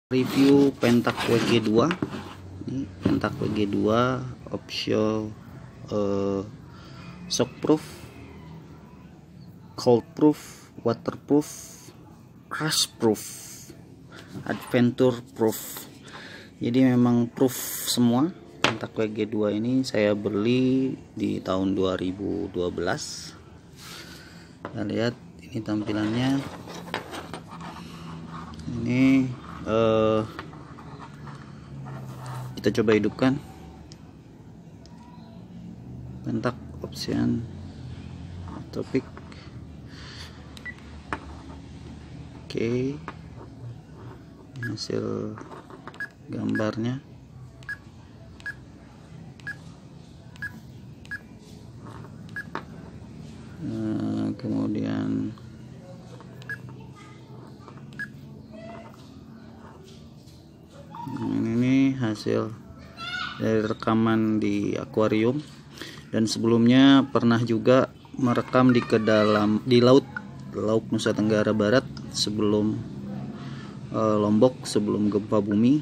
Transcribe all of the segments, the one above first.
Review Pentax WG2. Ini Pentax WG2 option shockproof, coldproof, waterproof, crushproof, adventure proof. Jadi memang proof semua. Pentax WG2 ini saya beli di tahun 2012. Kita lihat ini tampilannya. Ini kita coba hidupkan. Pentax option topik. Oke, hasil gambarnya. Kemudian ini hasil dari rekaman di akuarium, dan sebelumnya pernah juga merekam di laut Nusa Tenggara Barat sebelum Lombok, sebelum gempa bumi.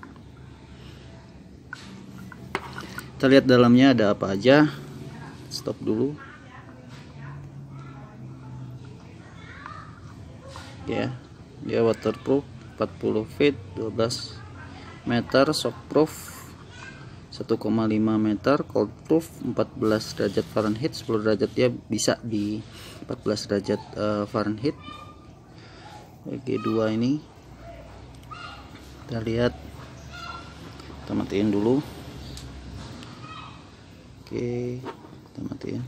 Kita lihat dalamnya ada apa aja. Stop dulu ya. Dia waterproof 40 feet 12 meter, shockproof 1,5 meter, coldproof 14 derajat Fahrenheit, 10 derajat dia bisa di 14 derajat Fahrenheit. WG2 ini kita lihat, kita matiin dulu. Oke, kita matiin.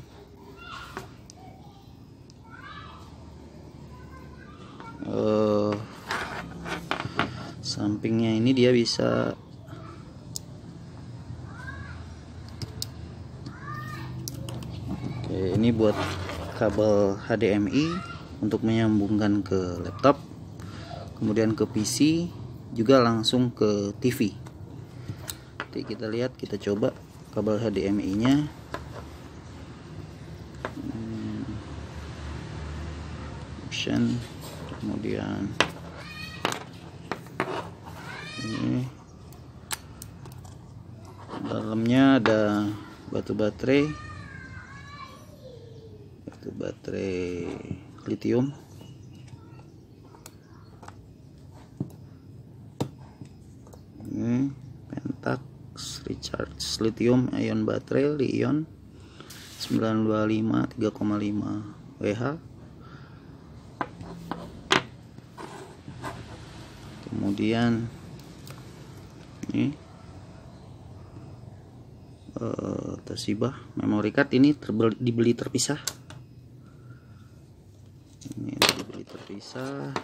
Sampingnya ini dia bisa ini buat kabel HDMI untuk menyambungkan ke laptop, kemudian ke PC, juga langsung ke TV. Jadi kita lihat, kita coba kabel HDMI nya. Option, kemudian ini dalamnya ada batu baterai lithium. Ini Pentax recharge lithium ion baterai Li-ion 925 3,5 WH. Kemudian ini Toshiba memory card, ini dibeli terpisah. Ini dibeli terpisah.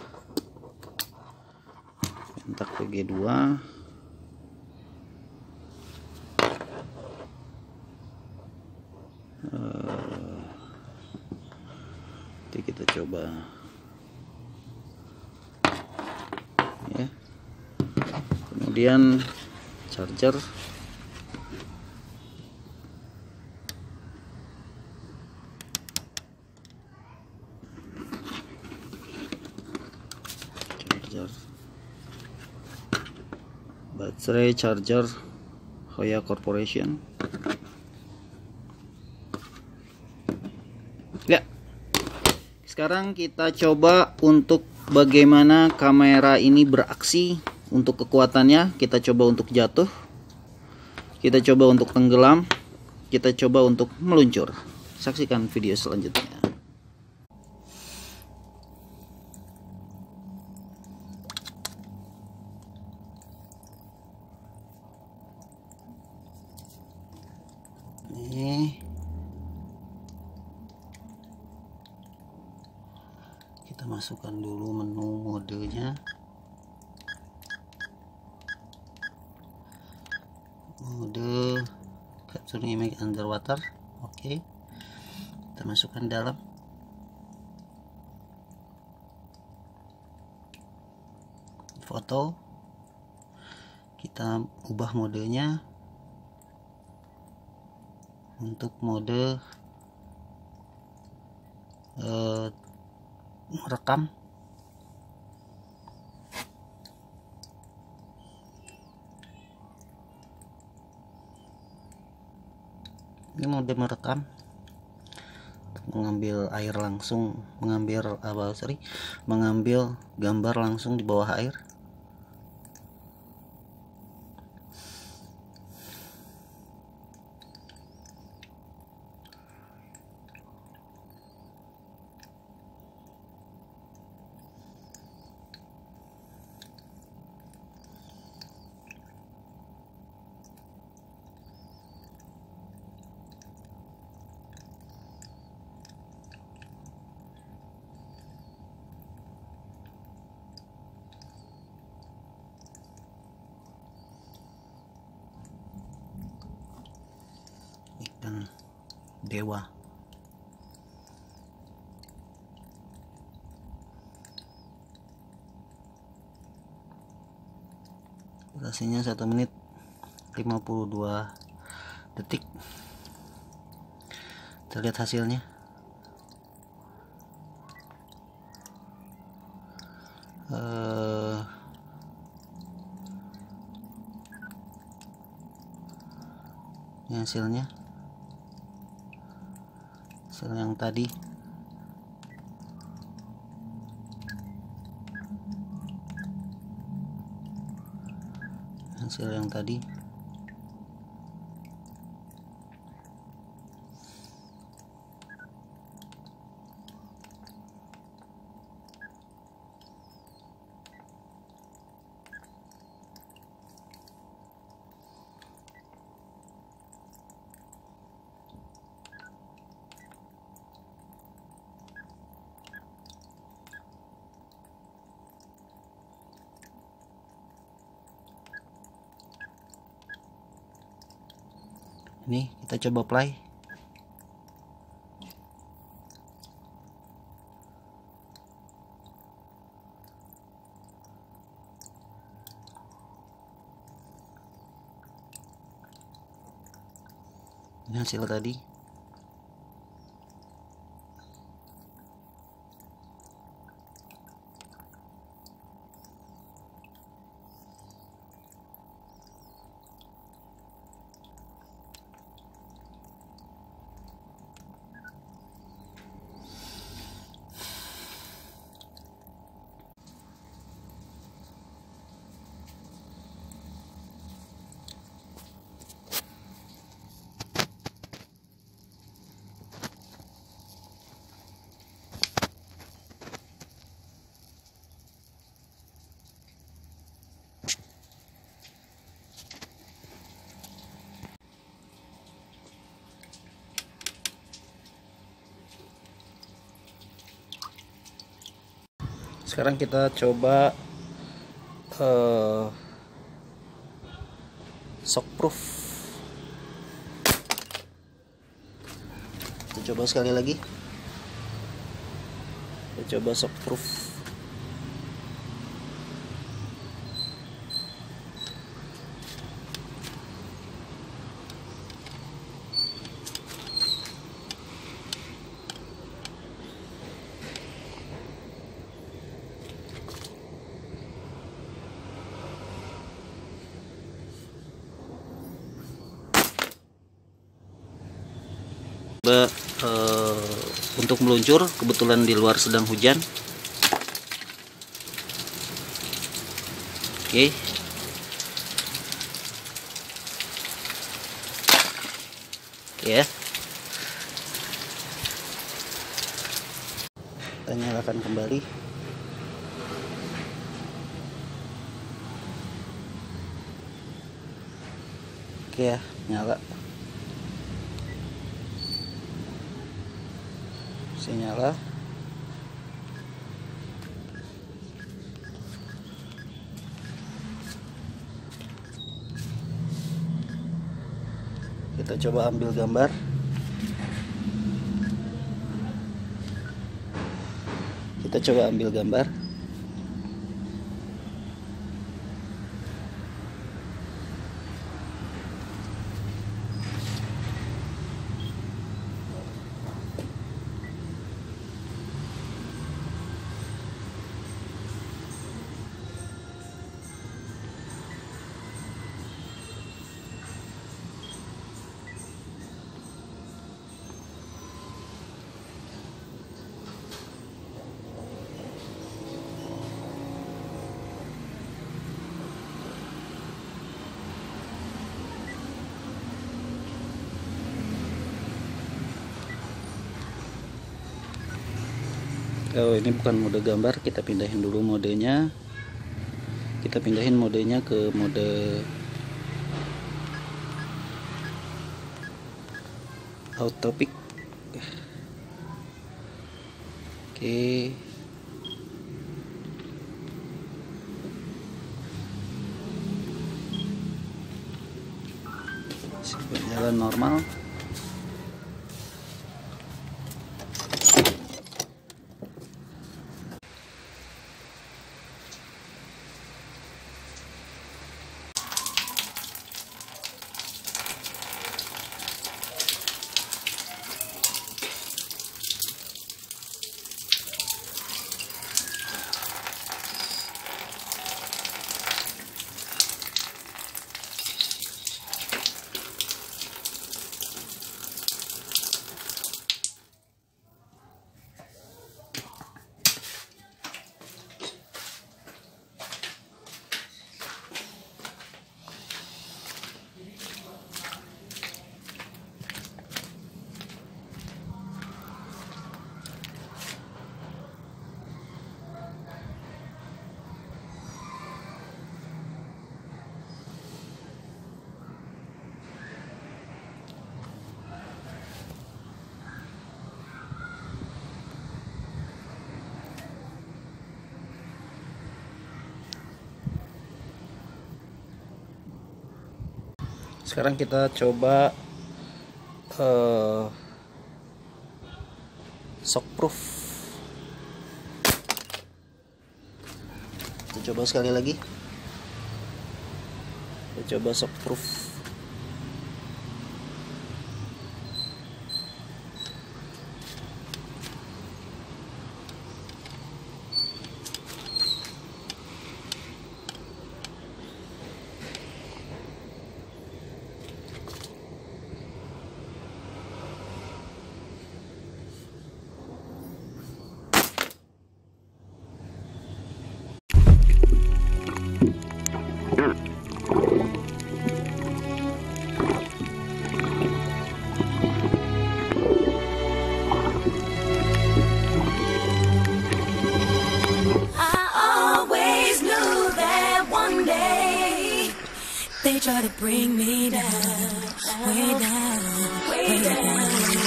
Pentax WG2. Nanti kita coba ya. Kemudian charger. Baterai charger Hoya Corporation. Ya. Sekarang kita coba untuk bagaimana kamera ini beraksi. Untuk kekuatannya kita coba untuk jatuh, kita coba untuk tenggelam, kita coba untuk meluncur. Saksikan video selanjutnya. Ini kita masukkan dulu menu modenya. Mode capture image underwater. Oke, kita masukkan dalam. Foto, kita ubah modenya untuk mode merekam. Ini mode merekam, mengambil air langsung, mengambil gambar langsung di bawah air. Dan dewa. Durasinya 1 menit 52 detik. Kita lihat hasilnya. Ini hasil yang tadi. Ini kita coba play. Ini hasil tadi. Sekarang kita coba shockproof. Kita coba sekali lagi. Kita coba shockproof. Untuk meluncur, kebetulan di luar sedang hujan. Oke. Ya. Kita nyalakan kembali. Oke ya, nyala. Nyala. Kita coba ambil gambar. Oh, ini bukan mode gambar, kita pindahin dulu modenya. Kita pindahin modenya ke mode autopic. Oke. Jalan normal. Sekarang kita coba shockproof. Kita coba sekali lagi. Kita coba shockproof. They try to bring me down, way down, way down.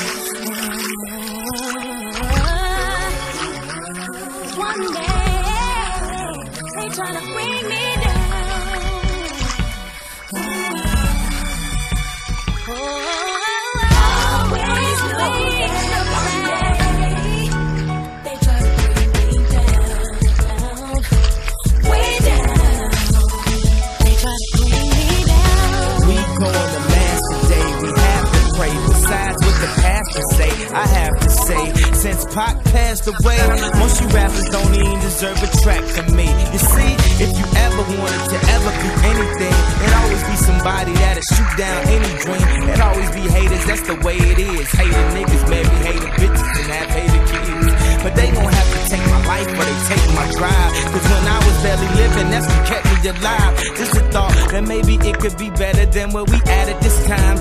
One day, they try to bring me down. Always waiting one day. They try to bring me down, way down. They try to bring me down. We going to mass today, we have to pray. Besides what the pastor say, I have to say, since Pac passed away, most you rappers don't even deserve a track from me. You see, if you ever wanted to ever be anything, it'd always be somebody that'll shoot down any dream. It'd always be haters, that's the way it is. Hater niggas, maybe hater bitches and have hater kids. But they gon' have to take my life or they take my drive. Cause when I was barely living, that's what kept me alive. Just a thought that maybe it could be better than what we at this time.